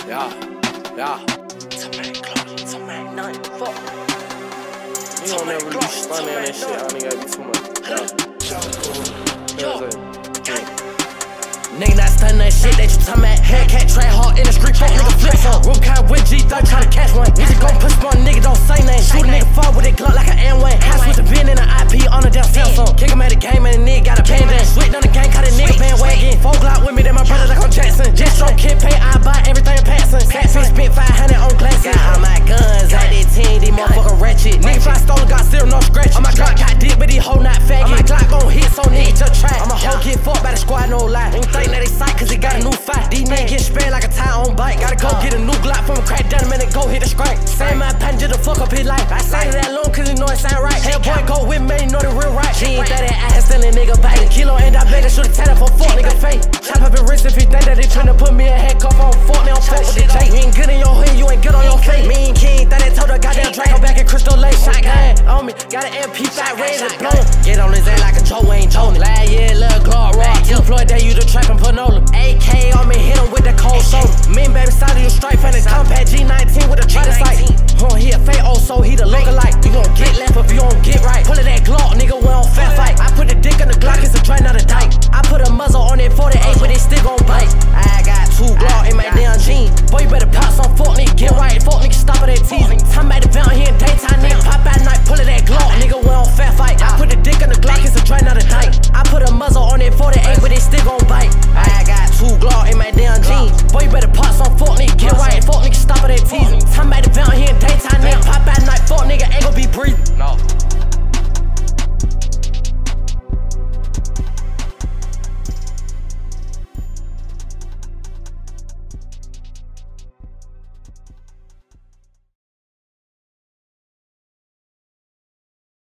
Yeah. You don't never really stunning on that shit. I don't gotta be too much. Nigga not stunning that shit that you talking about. Hellcat try hard in the street, fuck nigga flex on. Rubicon with G30 try to catch one. Nigga gon' push my nigga, don't say nothing. Shoot a nigga fall with that Glock like an Amway. House with the bin and an IP on the damn Samsung. Kick him at the game and the nigga got a bandana. Switch on the gang, caught a nigga bandwagon. 4 Glock with me, then my brother like I'm Jackson. Just stroke kid pay, I buy everything passing. Saxon spent 500 on glasses. Got all my guns out that 10, these motherfucker ratchet. Nigga if I stolen, got zero, no scratch. On my Glock got dick, but these hoe not faggot. On my Glock gon' hit, so nigga just try. I'm a hoe get fucked by the squad, no lie. Ain't think that they sight, cause he got a new fight. These niggas get sped like a tire on bike. Gotta go get a new Glock from a crack down a minute, go hit a scrape. Say my passenger to fuck up his life. I say that long cause he know it sound right. Hellboy go with me, you know the real right. She ain't that ass stealing nigga bite. Kilo and I better shoot a tatted for fuck nigga face. Chop up your wrist if he think that they tryna put me a handcuff on fuck. They don't fuck with the J. You ain't good in your hood, you ain't good on your face. Me and King, that they told her goddamn Drake. Go back in Crystal Lake, shotgun on me. Got an MP5 ready to blow